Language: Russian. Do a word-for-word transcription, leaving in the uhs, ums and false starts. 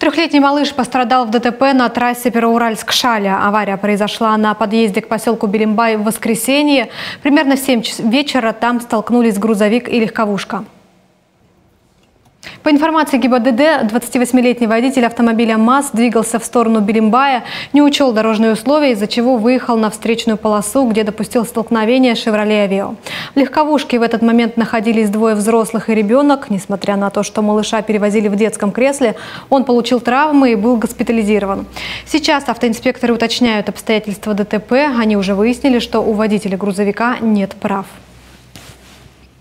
Трехлетний малыш пострадал в ДТП на трассе Пероуральск-Шаля. Авария произошла на подъезде к поселку Белимбай в воскресенье. Примерно в семь вечера там столкнулись грузовик и легковушка. По информации ГИБДД, двадцативосьмилетний водитель автомобиля МАЗ двигался в сторону Белимбая, не учел дорожные условия, из-за чего выехал на встречную полосу, где допустил столкновение «Шевроле Авео». В легковушке в этот момент находились двое взрослых и ребенок. Несмотря на то, что малыша перевозили в детском кресле, он получил травмы и был госпитализирован. Сейчас автоинспекторы уточняют обстоятельства ДТП. Они уже выяснили, что у водителя грузовика нет прав.